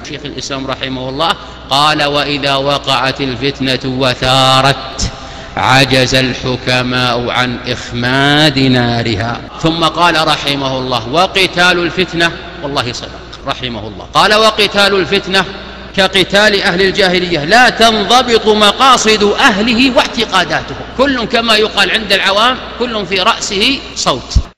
شيخ الإسلام رحمه الله قال: وإذا وقعت الفتنة وثارت عجز الحكماء عن إخماد نارها. ثم قال رحمه الله: وقتال الفتنة، والله صدق رحمه الله، قال: وقتال الفتنة كقتال أهل الجاهلية، لا تنضبط مقاصد أهله واعتقاداتهم، كل كما يقال عند العوام كل في رأسه صوت.